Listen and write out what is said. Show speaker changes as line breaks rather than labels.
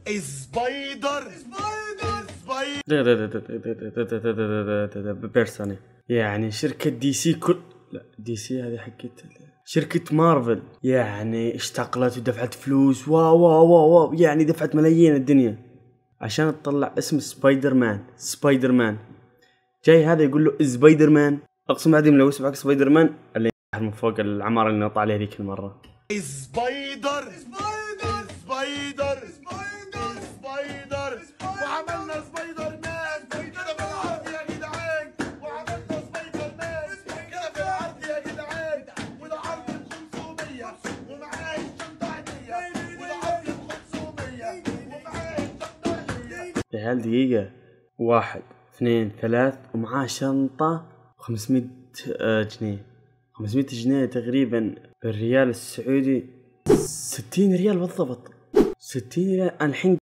سبايدر
بيرسوني، يعني شركة دي سي لا دي سي هذه حقت شركة مارفل، يعني اشتغلت ودفعت فلوس واو يعني دفعت ملايين الدنيا عشان تطلع اسم سبايدر مان. جاي هذا يقول له سبايدر مان، اقسم عظيم لو اسمعك سبايدر مان اللي من فوق العمارة اللي نط عليه ذيك المرة.
سبايدر وعملنا سبايدر مان كده بالعرض يا جدعان، وعملنا سبايدر مان كده بالعرض يا جدعان، وده عرض ب 500 ومعاه الشنطة هدية، وده عرض ب 500 ومعاه الشنطة هدية.
في هالدقيقة 1 2 3 ومعاه شنطة 500 جنيه، 500 جنيه تقريبا بالريال السعودي 60 ريال بالضبط. 60 ريال الحين